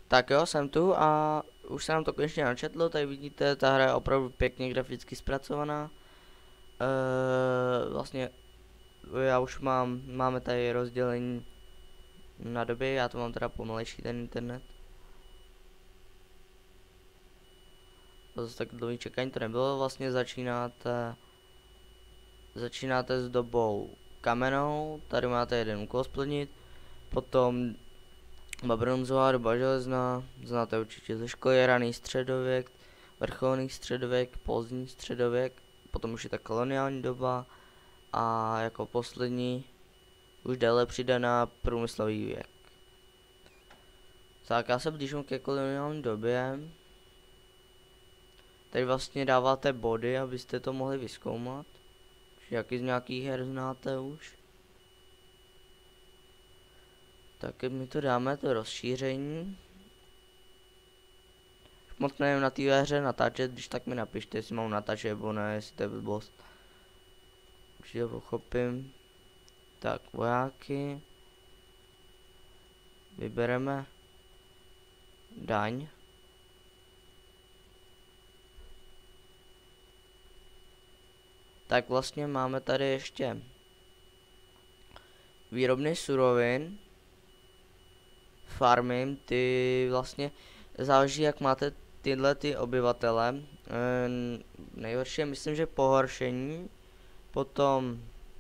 Tak jo, jsem tu a už se nám to konečně načetlo, tady vidíte, ta hra je opravdu pěkně graficky zpracovaná. Vlastně já už máme tady rozdělení na doby, já to mám teda pomalejší ten internet. To zase tak dlouhý čekání to nebylo, vlastně začínáte s dobou kamennou, tady máte jeden úkol splnit, potom bronzová doba železná, znáte určitě ze školy, raný středověk, vrcholný středověk, pozdní středověk, potom už je ta koloniální doba a jako poslední už déle přidaná průmyslový věk. Tak já se blížím ke koloniální době. Tady vlastně dáváte body, abyste to mohli vyzkoumat. Jaký z nějakých her znáte už. Tak my to dáme, to rozšíření. Moc nevím na té hře natáčet, když tak mi napište, jestli mám natáčet nebo ne, jestli to je blbost. Určitě pochopím. Tak, vojáky. Vybereme daň. Tak vlastně máme tady ještě výrobny surovin, farmy, ty vlastně záleží, jak máte tyhle ty obyvatele. Nejhorší je, myslím, že pohoršení, potom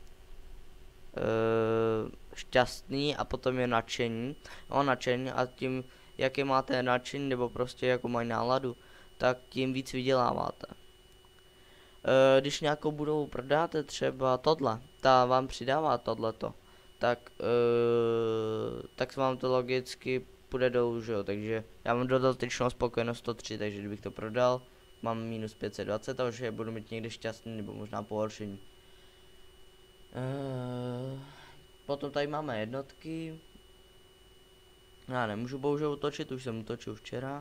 šťastný a potom je nadšení. No, nadšení a tím, jaké máte nadšení, nebo prostě jako mají náladu, tak tím víc vyděláváte. Když nějakou budovu prodáte, třeba tohle, ta vám přidává tohleto, tak vám to logicky půjde dolů, že jo, takže já mám dodatečnou spokojenost 103, takže kdybych to prodal, mám minus 520, takže budu mít někde šťastný nebo možná pohoršení. Potom tady máme jednotky. Já nemůžu bohužel utočit, už jsem utočil včera.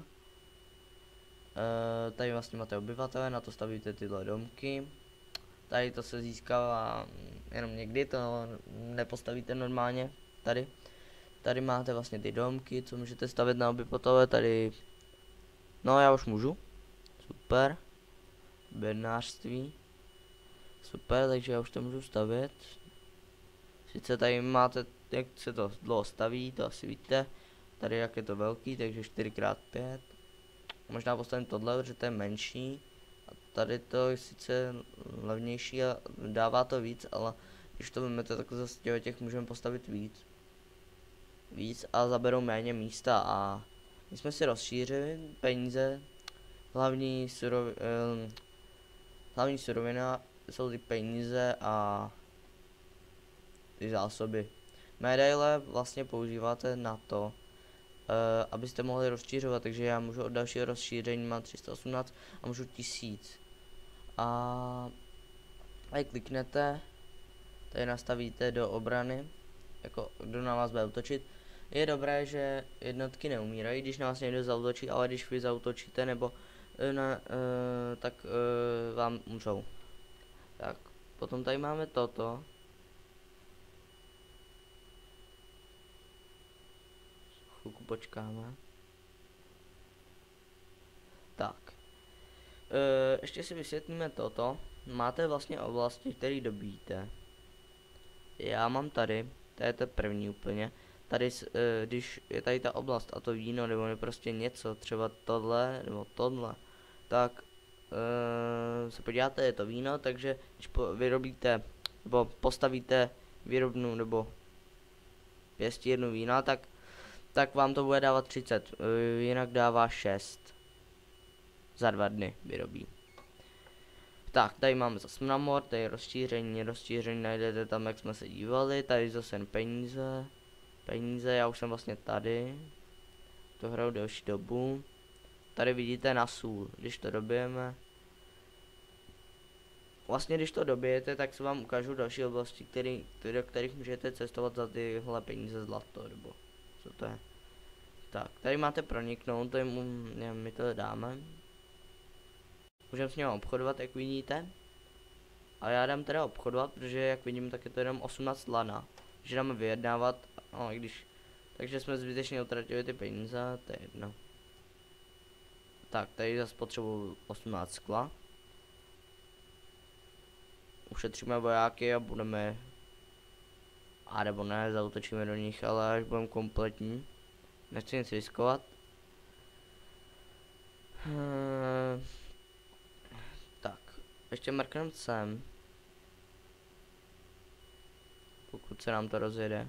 Tady vlastně máte obyvatele, na to stavíte tyhle domky. Tady to se získává jenom někdy, to nepostavíte normálně. Tady máte vlastně ty domky, co můžete stavět na obyvatele, tady. No já už můžu. Super. Bednářství. Super, takže já už to můžu stavět. Sice tady máte, jak se to dlouho staví, to asi víte. Tady jak je to velký, takže 4x5. Možná postavím tohle, protože to je menší. A tady to je sice levnější a dává to víc, ale když to vezmete, tak zase těch můžeme postavit víc a zaberou méně místa a my jsme si rozšířili peníze. Hlavní surovina jsou ty peníze a ty zásoby. Medaile vlastně používáte na to, abyste mohli rozšířovat, takže já můžu od dalšího rozšíření mám 318 a můžu 1000. A tady kliknete, tady nastavíte do obrany, jako kdo na vás bude útočit. Je dobré, že jednotky neumírají, když na vás někdo zaútočí, ale když vy zaútočíte nebo tak vám můžou. Tak, potom tady máme toto. Chvilku počkáme. Tak. Ještě si vysvětlíme toto. Máte vlastně oblasti, které dobíjíte. Já mám tady, to je to první úplně. Tady, když je tady ta oblast a to víno, nebo je prostě něco, třeba tohle, nebo tohle, tak se podíváte, je to víno, takže když vyrobíte, nebo postavíte výrobnu, nebo pěstírnu vína, tak vám to bude dávat 30, jinak dává 6. Za 2 dny vyrobí. Tak, tady máme zase Mramor, tady je rozšíření najdete tam, jak jsme se dívali, tady zase peníze, já už jsem vlastně tady, to hraju delší dobu, tady vidíte na sůl, když to dobijeme, vlastně když to dobijete, tak se vám ukážu další oblasti, do kterých můžete cestovat za tyhle peníze zlato, nebo co to je. Tak, tady máte proniknout, to je my to dáme. Můžeme s ním obchodovat, jak vidíte. A já dám teda obchodovat, protože jak vidím, tak je to jenom 18 lana. Takže dáme vyjednávat, no i když Takže jsme zbytečně utratili ty peníze, to je jedno. Tak, tady zase potřebuji 18 skla. Ušetříme vojáky a budeme... A nebo ne, zautočíme do nich, ale až budeme kompletní. Nechci nic riskovat. Tak, ještě mrkneme sem. Pokud se nám to rozjede.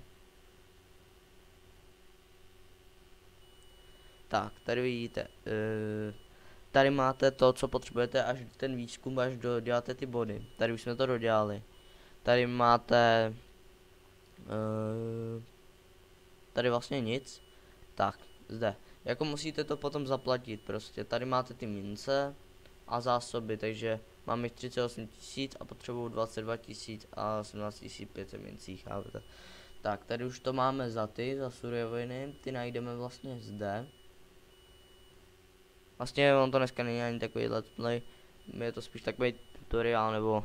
Tak, tady vidíte. Tady máte to, co potřebujete, až ten výzkum, až doděláte ty body. Tady už jsme to dodělali. Tady máte... tady vlastně nic. Tak, zde. Jako musíte to potom zaplatit prostě. Tady máte ty mince a zásoby, takže mám jich 38 000 a potřebuju 22 000 a 17 500 mincí, chápete. Tak, tady už to máme za suroviny, ty najdeme vlastně zde. Vlastně on to dneska není ani takový let's play, je to spíš takový tutoriál nebo...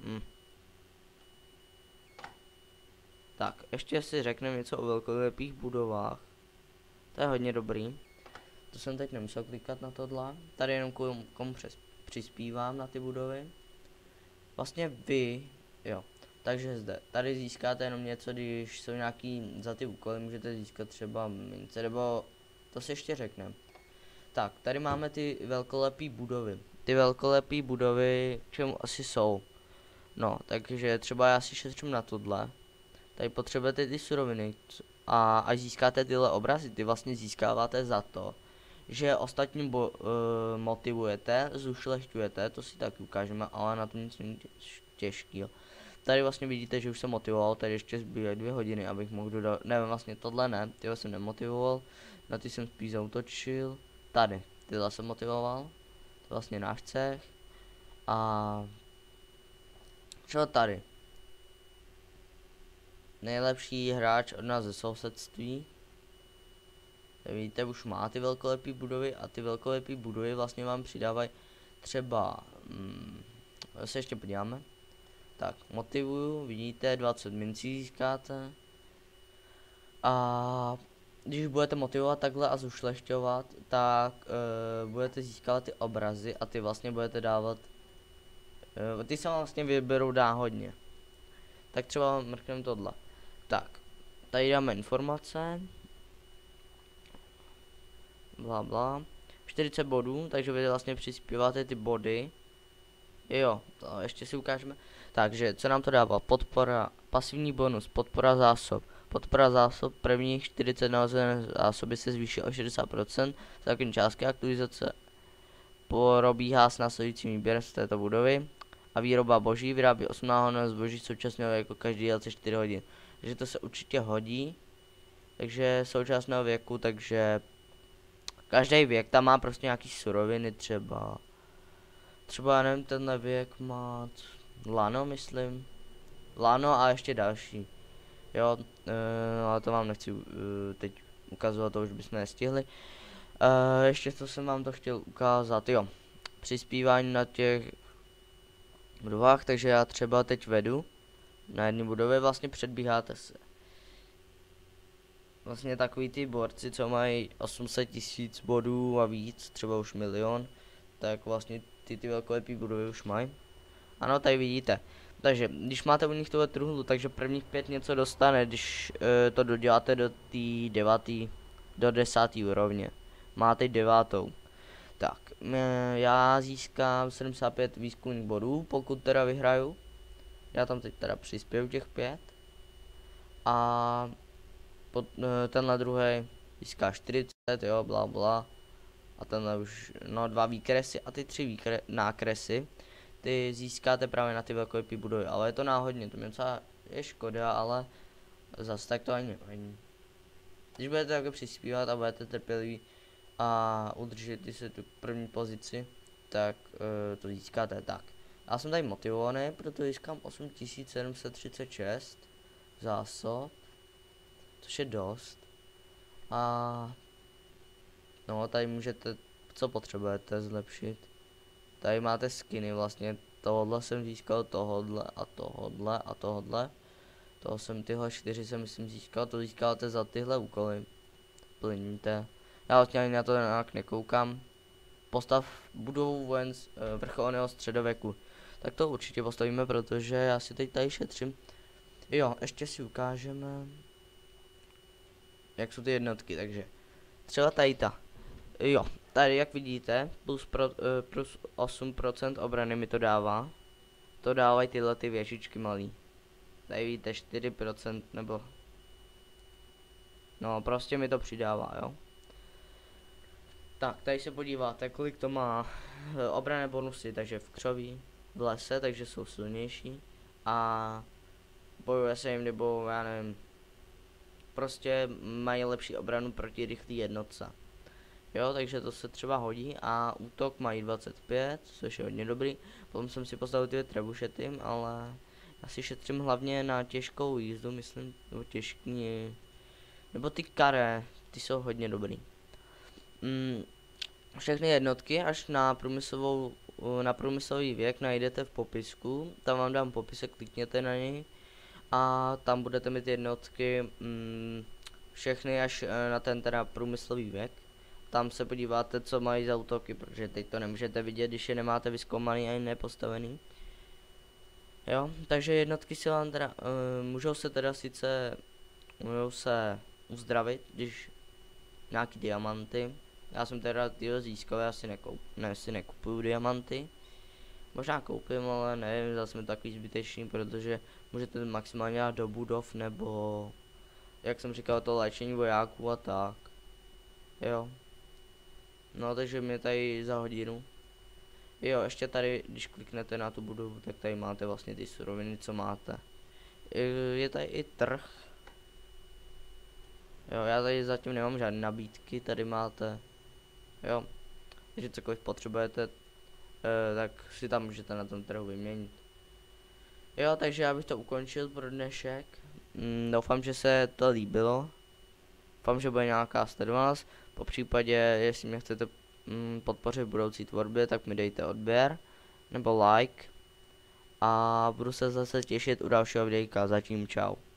Tak, ještě si řekneme něco o velkolepých budovách. To je hodně dobrý. To jsem teď nemusel klikat na tohle. Tady jenom komu přispívám na ty budovy. Vlastně vy, jo. Takže zde, tady získáte jenom něco, když jsou nějaký za ty úkoly, můžete získat třeba mince, nebo to si ještě řekneme. Tak, tady máme ty velkolepé budovy. Ty velkolepé budovy, k čemu asi jsou? No, takže třeba já si šetřím na tohle. Tady potřebujete ty suroviny a až získáte tyhle obrazy, ty vlastně získáváte za to, že ostatní motivujete, zušlechťujete, to si taky ukážeme, ale na to nic není těžkýho. Tady vlastně vidíte, že už jsem motivoval, tady ještě zbývají 2 hodiny, abych mohl dodat, ne, vlastně tohle ne, tyhle jsem nemotivoval, na ty jsem spíš zautočil, tady, tyhle jsem motivoval, to je vlastně náš cech, a co tady? Nejlepší hráč od nás ze sousedství. Vidíte, už má ty velkolepé budovy a ty velkolepé budovy vlastně vám přidávají třeba, se ještě podíváme. Tak, motivuju, vidíte, 20 mincí získáte. A když budete motivovat takhle a zušlechťovat, tak budete získávat ty obrazy a ty vlastně budete dávat, ty se vám vlastně vyberou náhodně. Tak třeba mrkneme tohle. Tak, tady dáme informace. Bla bla. 40 bodů, takže vy vlastně přispíváte ty body. Jo, to ještě si ukážeme. Takže, co nám to dává? Podpora, pasivní bonus, podpora zásob. Podpora zásob, prvních 40 nalezené zásoby se zvýší o 60%. Základní částky aktualizace probíhá s následujícím výběrem z této budovy. A výroba boží vyrábí 8 náhodného zboží současně jako každý DLC 4 hodin. Takže to se určitě hodí. Takže současného věku, takže každý věk tam má prostě nějaký suroviny třeba. Třeba já nevím, tenhle věk má lano, myslím. Lano a ještě další. Jo, ale to vám nechci teď ukazovat, to už bychom nestihli. Ještě co jsem vám to chtěl ukázat, jo. Přispívání na těch budovách, takže já třeba teď vedu na jedné budově, vlastně předbíháte se. Vlastně takový ty borci, co mají 800 000 bodů a víc, třeba už 1 000 000, tak vlastně ty velkolepý budovy už mají. Ano, tady vidíte. Takže, když máte u nich tohle truhlu, takže prvních 5 něco dostane, když to doděláte do té 9. do 10. úrovně. Máte 9. Tak, já získám 75 výzkumných bodů, pokud teda vyhraju. Já tam teď teda přispěju těch 5. A tenhle druhý získá 40, jo, bla bla. A tenhle už, no 2 výkresy a ty 3 nákresy. Ty získáte právě na ty velkolepé budovy, ale je to náhodně, to mě docela je škoda, ale zase tak to ani není. Když budete takhle přispívat a budete trpěliví a udržíte si tu první pozici, tak to získáte tak. Já jsem tady motivovaný, proto získám 8736 zásob, což je dost. A no, tady můžete, co potřebujete zlepšit. Tady máte skiny vlastně, tohle jsem získal, tohodle a tohodle a tohodle. Tyhle 4 jsem myslím získal, to získáte za tyhle úkoly. splníte. Já vlastně ani na to nějak nekoukám. Postav budovu vrcholného středověku. Tak to určitě postavíme, protože já si teď tady šetřím. Jo, ještě si ukážeme, jak jsou ty jednotky, takže třeba tady ta. Jo, tady jak vidíte, plus 8% obrany mi to dává. To dávají tyhle ty věžičky malý. Tady vidíte 4% nebo... No prostě mi to přidává, jo. Tak, tady se podíváte, kolik to má obranné bonusy, takže v křoví, v lese, takže jsou silnější. A bojuje se jim, nebo já nevím, prostě mají lepší obranu proti rychlý jednotce. Jo, takže to se třeba hodí a útok mají 25, což je hodně dobrý. Potom jsem si postavil ty trebušety, ale já si šetřím hlavně na těžkou jízdu, myslím, nebo těžký, nebo ty karé, ty jsou hodně dobrý. Všechny jednotky až na průmyslový věk najdete v popisku, tam vám dám popisek, klikněte na něj a tam budete mít jednotky všechny až na ten teda průmyslový věk. Tam se podíváte, co mají za útoky, protože teď to nemůžete vidět, když je nemáte vyzkoumaný ani nepostavený. Jo, takže jednotky si vám teda, můžou se uzdravit, když nějaký diamanty. Já jsem teda tyhle získal, já si nekupuju diamanty. Možná koupím, ale nevím, zase jsme takový zbytečný, protože můžete maximálně dát do budov, nebo jak jsem říkal, to léčení vojáků a tak. Jo. No, takže mě tady za hodinu. Jo, ještě tady, když kliknete na tu budovu, tak tady máte vlastně ty suroviny, co máte. Je tady i trh. Jo, já tady zatím nemám žádné nabídky, tady máte. Jo, takže cokoliv potřebujete, tak si tam můžete na tom trhu vyměnit. Jo, takže já bych to ukončil pro dnešek. Doufám, že se to líbilo. Doufám, že bude nějaká sledovanost. Po případě, jestli mě chcete podpořit v budoucí tvorbě, tak mi dejte odběr nebo like. A budu se zase těšit u dalšího videjka. Zatím čau.